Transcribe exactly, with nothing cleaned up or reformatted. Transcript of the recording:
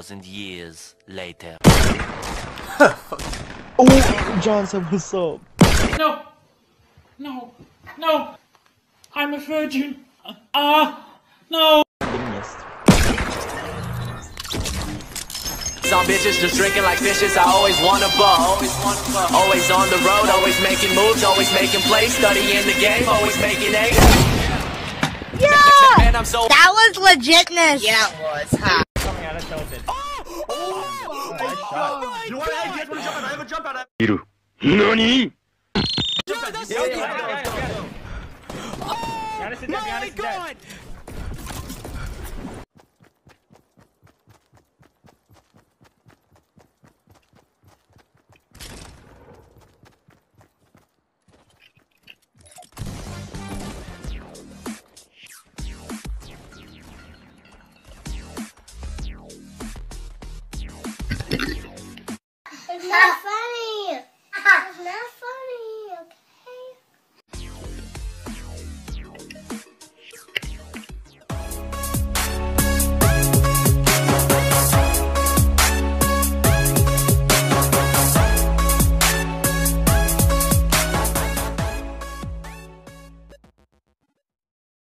thousand years later. Oh, John said what's up. No, no, no, I'm a virgin. Ah, uh, no. Some bitches just drinking like fishes. I always wanna ball. Always on the road, always making moves, always making plays, studying the game, always making A's. Yeah! Man, I'm so that was legitness. Yeah, it was, huh? Coming out of tilted. Oh! Oh! Nice shot. You want to jump out? I have a jump out. Iru. Nani? Yeah, that's Yeah, so yeah, good. yeah, yeah, yeah, yeah. Oh! Gotta sit My down, gotta sit down. God! It's not fun.